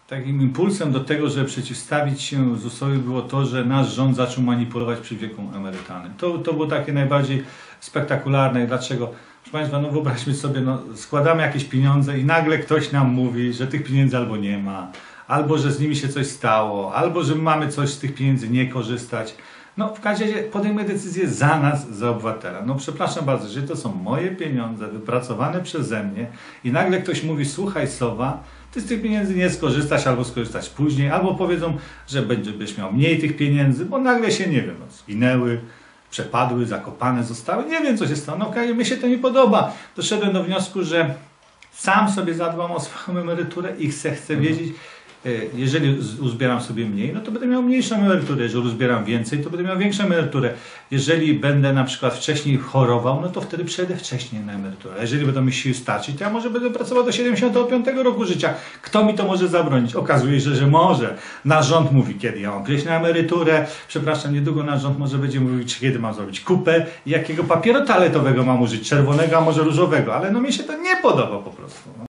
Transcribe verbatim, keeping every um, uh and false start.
takim impulsem do tego, żeby przeciwstawić się zusowi było to, że nasz rząd zaczął manipulować przy wieku emerytalnym. To, to było takie najbardziej spektakularne. Dlaczego? Proszę Państwa, no wyobraźmy sobie, no składamy jakieś pieniądze i nagle ktoś nam mówi, że tych pieniędzy albo nie ma, albo że z nimi się coś stało, albo że mamy coś z tych pieniędzy nie korzystać. No w każdym razie podejmuje decyzję za nas, za obywatela. No przepraszam bardzo, że to są moje pieniądze wypracowane przeze mnie i nagle ktoś mówi, słuchaj sowa, ty z tych pieniędzy nie skorzystasz albo skorzystać później, albo powiedzą, że będziesz miał mniej tych pieniędzy, bo nagle się, nie wiem, no, zginęły, przepadły, zakopane zostały, nie wiem co się stało, no okej, mi się to nie podoba. Doszedłem do wniosku, że sam sobie zadbam o swoją emeryturę i chcę, chcę wiedzieć, jeżeli uzbieram sobie mniej, no to będę miał mniejszą emeryturę. Jeżeli uzbieram więcej, to będę miał większą emeryturę. Jeżeli będę na przykład wcześniej chorował, no to wtedy przejdę wcześniej na emeryturę. A jeżeli będą mi sił starczyć, to ja może będę pracował do siedemdziesiątego piątego roku życia. Kto mi to może zabronić? Okazuje się, że może. Nasz rząd mówi, kiedy ja mam przejść na emeryturę. Przepraszam, niedługo nasz rząd może będzie mówić, kiedy mam zrobić kupę i jakiego papieru toaletowego mam użyć. Czerwonego, a może różowego. Ale no mi się to nie podoba po prostu. No.